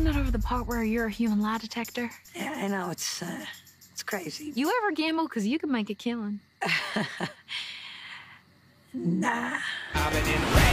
not over the part where you're a human lie detector. Yeah, I know, it's crazy. You ever gamble? Because you can make a killing. Nah. I've been in